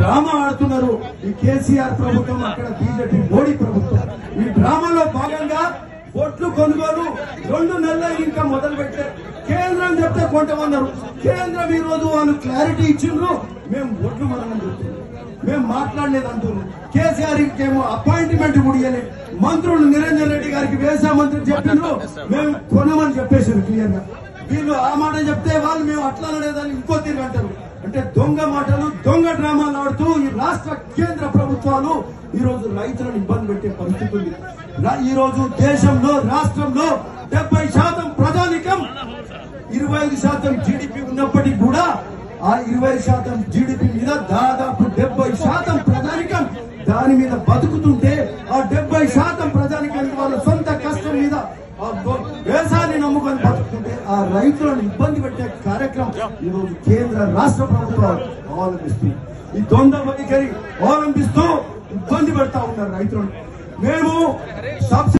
Drama ఆడుతున్నారు ఈ కేసీఆర్ ప్రభుత్వం, అక్కడ బీజేపీ మోడీ ప్రభుత్వం. ఈ డ్రామాలో భాగంగా ఓట్లు కొనుగోలు 2 నెలలు ఇంకా మొదలు పెట్టారు. కేంద్రం చెప్తే కొంటమన్నారు. కేంద్రం ఈ రోజు వాళ్ళు క్లారిటీ ఇచ్చిండ్రు, మేము ఓట్లు మనం మేము మాట్లాడలేదు అంటున్నారు. కేసీఆర్ ఏమో అపాయింట్మెంట్ కూడా ఇవ్వలేదు. మంత్రులు నిరంజన్ రెడ్డి గారికి వ్యవసాయ మంత్రి చెప్పిండ్రు, మేము కొనమని చెప్పేశారు క్లియర్ గా. వీళ్ళు ఆ మాట చెప్తే వాళ్ళు మేము అట్లా లేదని ఇంకో తిరిగి అంటారు. అంటే దొంగ మాటలు, దొంగ డ్రామాలు ఆడుతూ ఈ రాష్ట్ర కేంద్ర ప్రభుత్వాలు ఈ రోజు రైతులను ఇబ్బంది పెట్టే పరిస్థితి ఉంది. ఈ రోజు దేశంలో రాష్ట్రంలో 70% ప్రజానికం 25% జీడిపి ఉన్నప్పటికీ కూడా ఆ 20% జీడిపి మీద దాదాపు 70% ప్రజానికం దాని మీద బతుకుతుంటే, ఆ 70% ప్రజానికానికి వాళ్ళ సొంత కష్టం మీద వ్యవసాయాన్ని నమ్ముకొని బతుకుతుంటే ఆ రైతులను ఇబ్బంది పెట్టే కార్యక్రమం ఈ రోజు కేంద్ర రాష్ట్ర ప్రభుత్వాలు అవలంబిస్తుంది. ఈ ద్వంద్వ వైఖరి అవలంబిస్తూ ఇబ్బంది పెడతా ఉన్నారు రైతులను. మేము